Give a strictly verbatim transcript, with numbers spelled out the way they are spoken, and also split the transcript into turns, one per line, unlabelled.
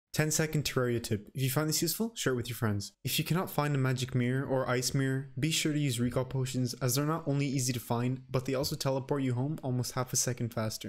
ten second Terraria tip. If you find this useful, share it with your friends. If you cannot find a magic mirror or ice mirror, be sure to use recall potions as they're not only easy to find, but they also teleport you home almost half a second faster.